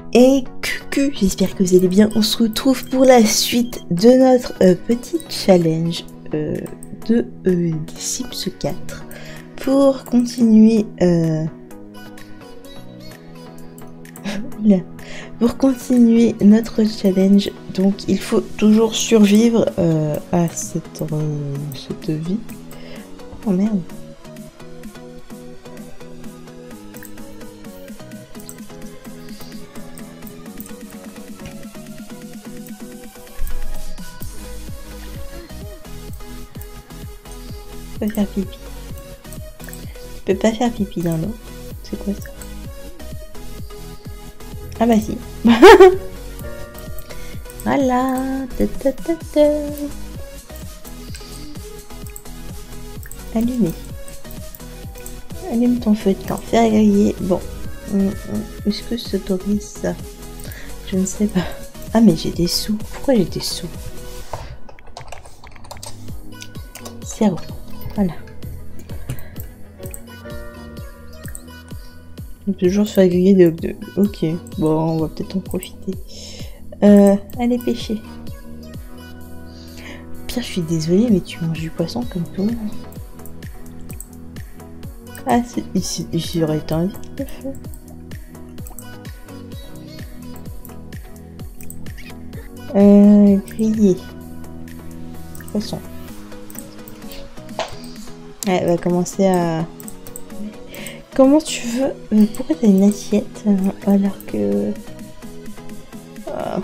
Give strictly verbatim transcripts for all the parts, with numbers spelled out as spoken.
Et coucou, j'espère que vous allez bien. On se retrouve pour la suite de notre euh, petit challenge euh, de euh, Sims quatre pour continuer euh... pour continuer notre challenge. Donc il faut toujours survivre euh, à cette, euh, cette vie. Oh merde. Tu peux faire pipi. Tu peux pas faire pipi dans l'eau. C'est quoi ça? Ah bah si. Voilà. Ta, ta, ta, ta. Allumez. Allume ton feu de camp. Faire griller. Bon. Est-ce que ça s'autorise ça? Je ne sais pas. Ah mais j'ai des sous. Pourquoi j'ai des sous? Zéro. Voilà. Toujours se faire griller des hot dogs. Ok, bon, on va peut-être en profiter. Euh, allez pêcher. Pire, je suis désolée, mais tu manges du poisson comme tout le monde. Ah, ici, ici aurait été envie de le faire. Euh, griller. Poisson. Ouais, elle va commencer à... Comment tu veux... Mais pourquoi t'as une assiette alors que... Oh.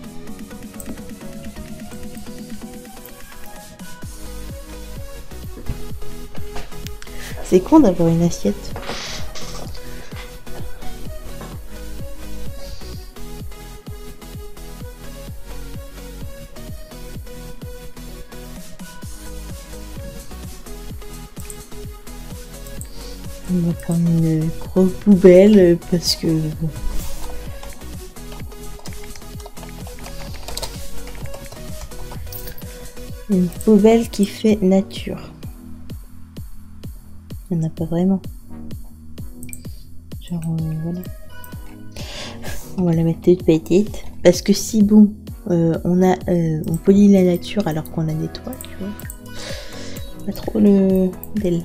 C'est con d'avoir une assiette. On va prendre une grosse poubelle parce que... Une poubelle qui fait nature. Il n'y en a pas vraiment. Genre, euh, voilà. On va la mettre toute petite. Parce que si bon, euh, on a, euh, on polie la nature alors qu'on la nettoie, tu vois. Pas trop le d'elle.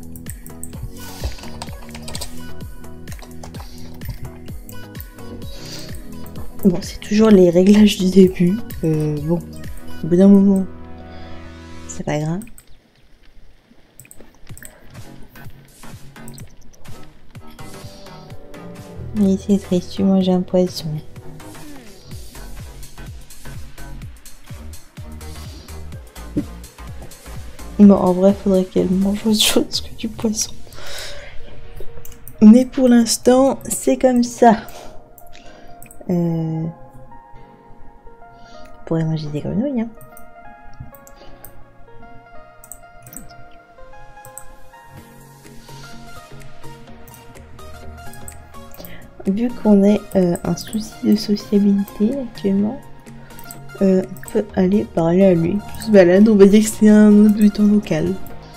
Bon, c'est toujours les réglages du début. Euh, bon, au bout d'un moment, c'est pas grave. Mais c'est triste, tu manges un poisson. Bon, en vrai, faudrait qu'elle mange autre chose que du poisson. Mais pour l'instant, c'est comme ça. Euh... Je pourrais manger des grenouilles, hein. Vu qu'on a euh, un souci de sociabilité actuellement, euh, on peut aller parler à lui. Il se balade, on va dire que c'est un habitant local.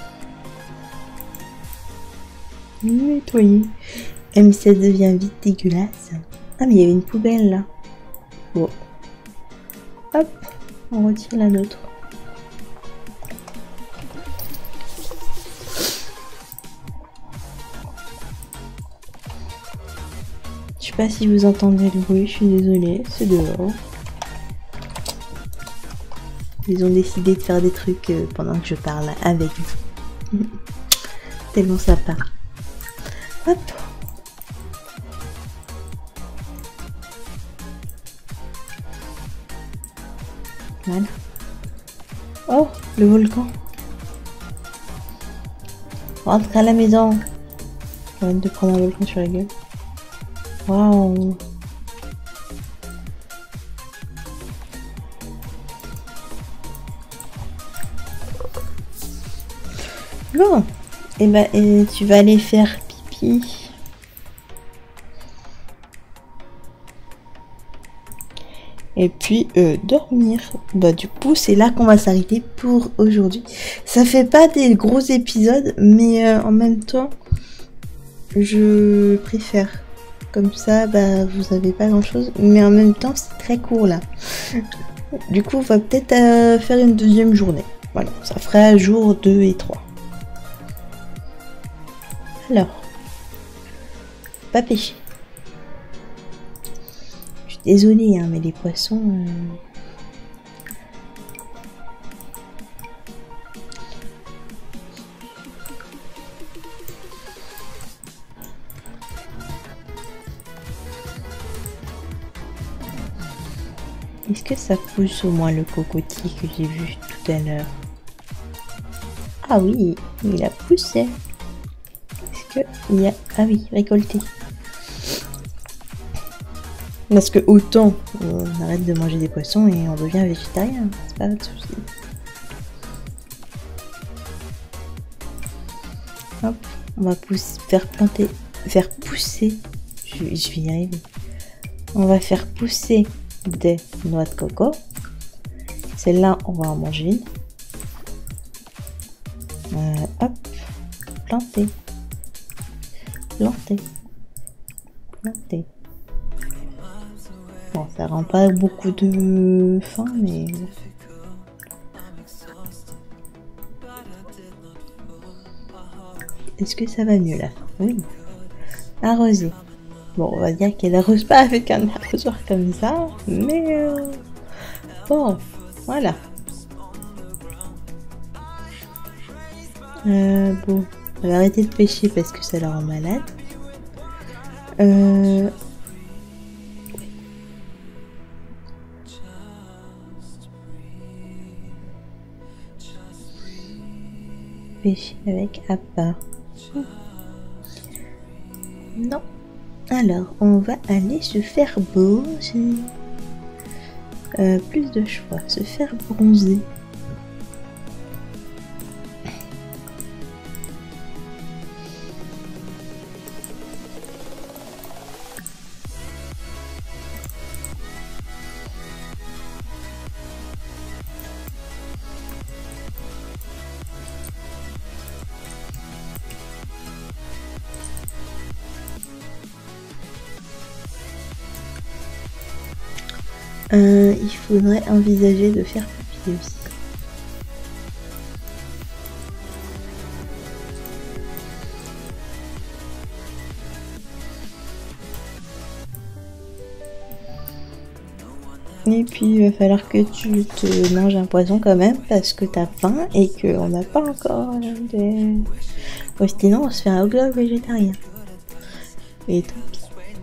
Nettoyer. Eh, mais ça devient vite dégueulasse. Ah mais il y avait une poubelle là. Bon. Hop, on retire la nôtre. Je sais pas si vous entendez le bruit, je suis désolée, c'est dehors. Ils ont décidé de faire des trucs euh, pendant que je parle avec vous. Tellement ça part. Hop. Voilà. Oh, le volcan. Rentre à la maison. Arrête de prendre un volcan sur la gueule. Waouh. Bon. Et bah, et tu vas aller faire pipi. Et puis euh, dormir. Bah du coup c'est là qu'on va s'arrêter pour aujourd'hui. Ça fait pas des gros épisodes, mais euh, en même temps je préfère. Comme ça, bah, vous avez pas grand chose. Mais en même temps, c'est très court là. Du coup, on va peut-être euh, faire une deuxième journée. Voilà, ça fera jour deux et trois. Alors, pas pêcher. Je suis désolée, hein, mais les poissons... Euh... Est-ce que ça pousse au moins le cocotier que j'ai vu tout à l'heure? Ah oui, il a poussé. Est-ce que il y a... Ah oui, récolté. Parce que autant on arrête de manger des poissons et on devient végétarien, c'est pas de souci. Hop, on va pousser, faire planter, faire pousser. Je, je vais y arriver. On va faire pousser des noix de coco. Celle-là, on va en manger une. Euh, hop, planter, planter, planter. Bon, ça rend pas beaucoup de faim, mais... Est-ce que ça va mieux là? Oui. Arroser. Bon, on va dire qu'elle arrose pas avec un arrosoir comme ça, mais... Euh... Bon, voilà. Euh, bon, on va arrêter de pêcher parce que ça la rend malade. Euh... Pêcher avec appât. Non. Alors, on va aller se faire bronzer. Euh, plus de choix. Se faire bronzer. Euh, il faudrait envisager de faire pipi aussi. Et puis il va falloir que tu te manges un poison quand même parce que t'as faim et qu'on n'a pas encore de... Ouais, sinon on se fait un hot dog végétarien. Et tant pis.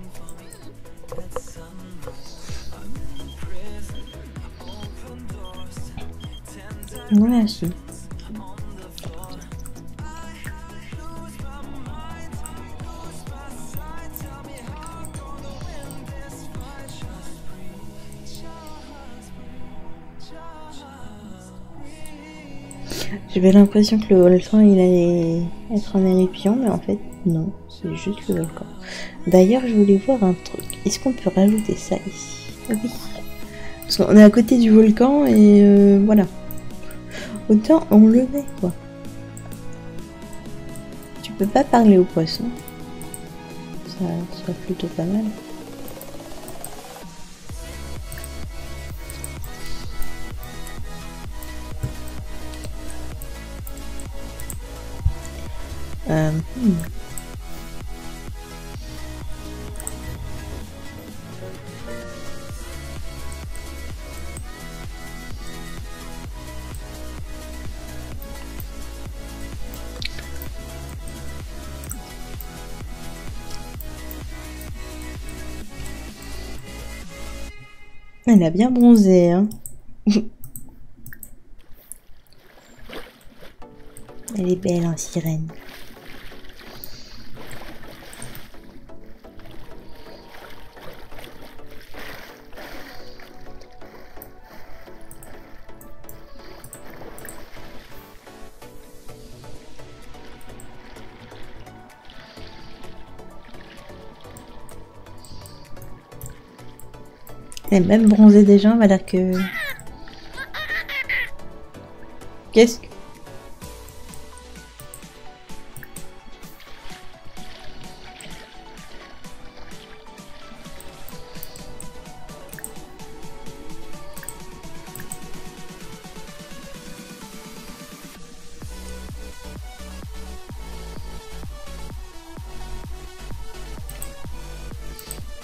Voilà, si. J'avais l'impression que le volcan il allait être un éruption, mais en fait non, c'est juste le volcan. D'ailleurs, je voulais voir un truc. Est-ce qu'on peut rajouter ça ici? Oui. Parce qu'on est à côté du volcan et euh, voilà. Autant on le met quoi. Tu peux pas parler aux poissons. Ça serait plutôt pas mal. Euh, hmm. Elle a bien bronzé, hein. Elle est belle en sirène. Elle est même bronzée déjà, voilà que... Qu'est-ce que...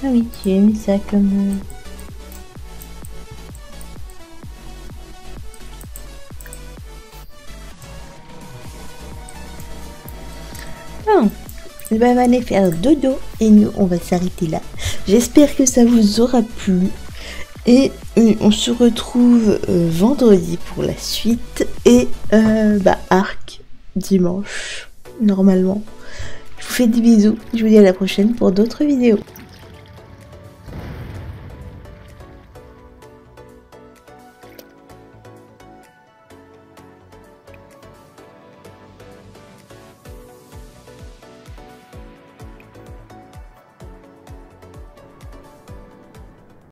Ah oui, tu as mis ça comme... Euh... Oh. Eh ben, on va aller faire dodo et nous on va s'arrêter là. J'espère que ça vous aura plu et euh, on se retrouve euh, vendredi pour la suite et euh, bah Arc dimanche normalement. Je vous fais des bisous, je vous dis à la prochaine pour d'autres vidéos.